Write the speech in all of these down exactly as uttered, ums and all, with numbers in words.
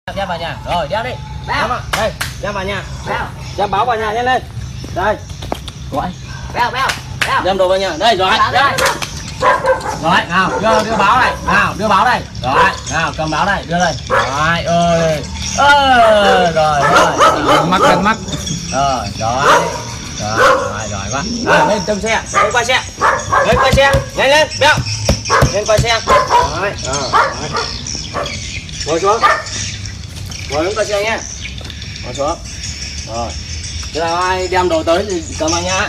Đem vào nhà. Rồi đeo đi. Bao. Đây, đem vào nhà. Bao. Đem báo vào nhà nhanh lên. Đây. Gọi. Bao bao. Bao. Đem đồ vào nhà. Đây rồi. Đây. Rồi, nào, đưa đưa báo này. Nào, đưa báo đây. Rồi, nào, cầm báo này, đưa đây. Rồi ơi. Ơ, rồi rồi. Mắc cân mắc. Rồi, rồi. Rồi, rồi, rồi quá. À, lên tâm xe, lên qua xe. Lên qua xe, nhanh lên, béo. Lên qua xe. Rồi, rồi. Ngồi xuống. Ngồi xuống qua xe nhé. Ngồi xuống. Rồi. Thế là ai đem đồ tới thì cầm vào nhá.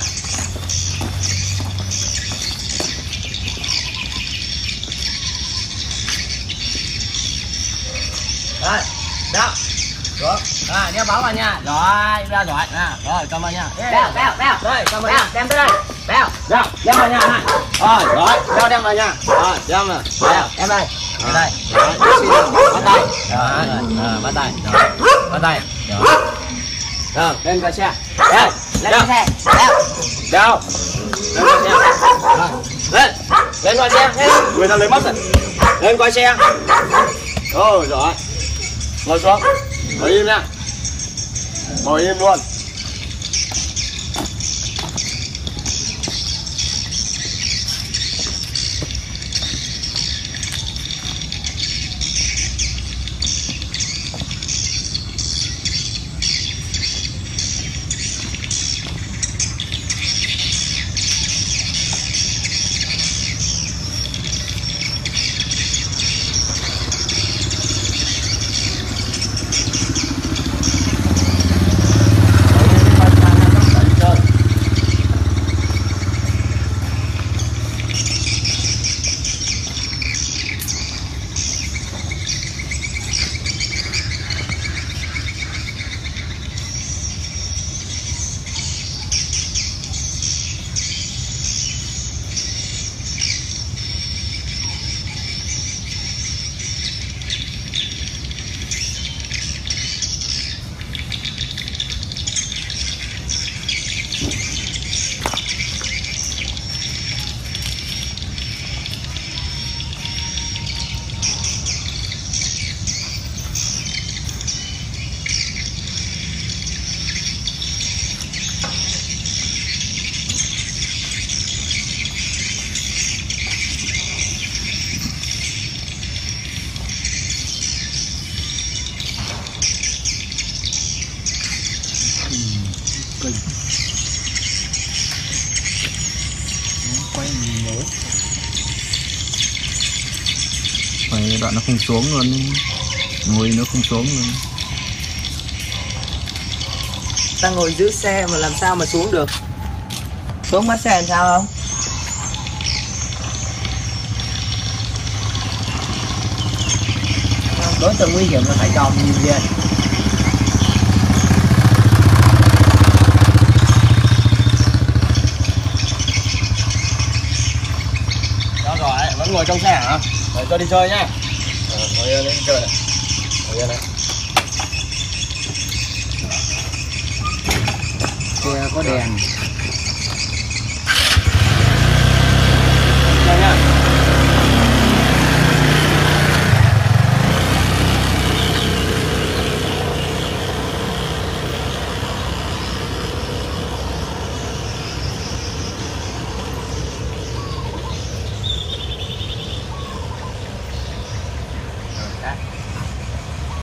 Rồi, đó. Được. À, đeo báo vào nha. Rồi, ra rồi. À, rồi, cầm vào nha. Bao bao bao. Đây, cầm vào Bao, nha. đem tới đây. Bao. Rồi, đem vào nhà này. Rồi, rồi, đeo đem vào nhà. Rồi, đem vào. Đeo, em đây. Ở đây. Rồi, bắt tay. Rồi, rồi, bắt tay. Rồi, bắt tay. Rồi. Rồi, lên qua xe. Đây, Lên xe. Bao. đeo. Lên qua xe. Rồi, lên. Lên qua xe. Lên. Người ta lấy mất rồi. Lên qua xe. Rồi, rồi. Ngồi xuống. Ngồi im nha. Ngồi im luôn. Quay nhớ. Phải đoạn nó không xuống luôn, ngồi nó không xuống luôn. Ta ngồi giữ xe mà làm sao mà xuống được? Xuống bắt xe làm sao không? Đối tượng nguy hiểm là phải dòm nhìn liền. Đó rồi, vẫn ngồi trong xe hả? Rồi cho đi chơi nhá. Rồi, ngồi yên đi chơi này. Ngồi yên này. Xe có đèn.